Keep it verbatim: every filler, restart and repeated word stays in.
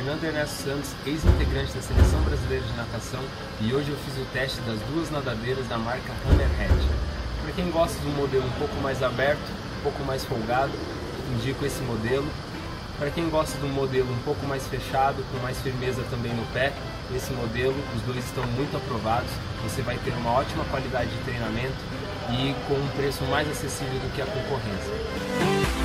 Fernando Ernesto Santos, ex-integrante da Seleção Brasileira de Natação, e hoje eu fiz o teste das duas nadadeiras da marca Hammerhead. Para quem gosta de um modelo um pouco mais aberto, um pouco mais folgado, indico esse modelo. Para quem gosta de um modelo um pouco mais fechado, com mais firmeza também no pé, esse modelo, os dois estão muito aprovados. Você vai ter uma ótima qualidade de treinamento e com um preço mais acessível do que a concorrência.